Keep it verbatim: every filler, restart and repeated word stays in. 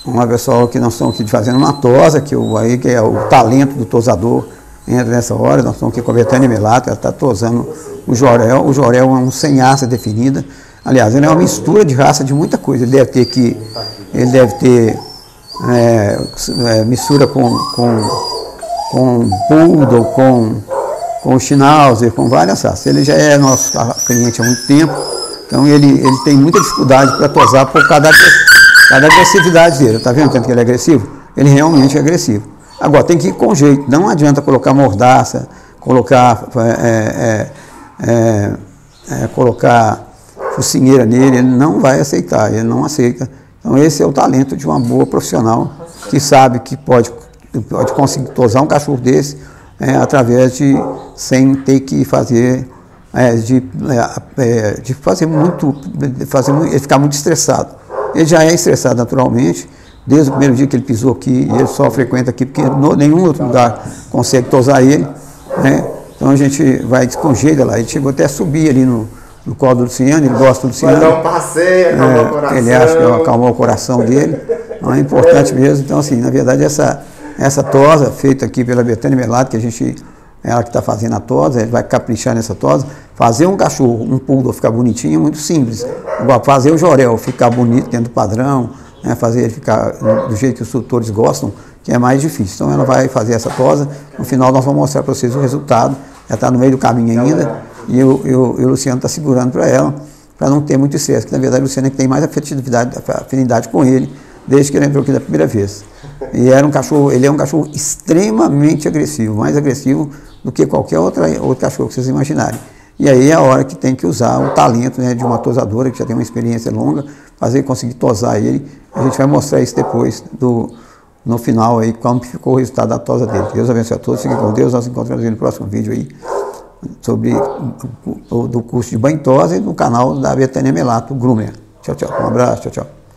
uma pessoa que nós estamos aqui fazendo uma tosa, que, o, aí, que é o talento do tosador, entra nessa hora. Nós estamos aqui com a Betânia Melato, ela está tosando o Jorel. O Jorel é um sem raça definida. Aliás, ele é uma mistura de raça de muita coisa. Ele deve ter que, ele deve ter é, é, mistura com, com, com Poodle, com, com Schnauzer, com várias raças. Ele já é nosso cliente há muito tempo, então ele, ele tem muita dificuldade para tosar por causa da, da agressividade dele. Está vendo tanto que ele é agressivo? Ele realmente é agressivo. Agora, tem que ir com jeito, não adianta colocar mordaça, colocar, é, é, é, é, colocar focinheira nele, ele não vai aceitar, ele não aceita. Então esse é o talento de uma boa profissional que sabe que pode, pode conseguir tosar um cachorro desse é, através de, sem ter que fazer, é, de, é, de fazer muito, de fazer muito, ele ficar muito estressado. Ele já é estressado naturalmente, desde o primeiro dia que ele pisou aqui, e ele só frequenta aqui, porque no, nenhum outro lugar consegue tosar ele, né? Então a gente vai desconjeita lá, ele chegou até a subir ali no, no colo do Luciano, ele gosta do Luciano. Vai dar um passeio, acalmar é, o coração. Ele acha que acalmou o coração dele, então é importante mesmo. Então assim, na verdade essa, essa tosa, feita aqui pela Betânia Melato, que a gente, ela que está fazendo a tosa, ele vai caprichar nessa tosa, fazer um cachorro, um poodle ficar bonitinho é muito simples. Agora, fazer o Jorel ficar bonito dentro do padrão, né, fazer ele ficar do jeito que os tutores gostam, que é mais difícil. Então ela vai fazer essa tosa, no final nós vamos mostrar para vocês o resultado, já está no meio do caminho ainda, e o, e o, e o Luciano está segurando para ela, para não ter muito estresse, que na verdade o Luciano é que tem mais afetividade, afinidade com ele, desde que ele entrou aqui da primeira vez. E era um cachorro, ele é um cachorro extremamente agressivo, mais agressivo do que qualquer outra, outro cachorro que vocês imaginarem. E aí é a hora que tem que usar o talento, né, de uma tosadora que já tem uma experiência longa, fazer conseguir tosar ele. A gente vai mostrar isso depois, do, no final, aí, como ficou o resultado da tosa dele. Deus abençoe a todos, fiquem com Deus, nós nos encontramos no próximo vídeo aí, sobre o do curso de banho tosa e no canal da Betânia Melato Groomer. Tchau, tchau. Um abraço, tchau, tchau.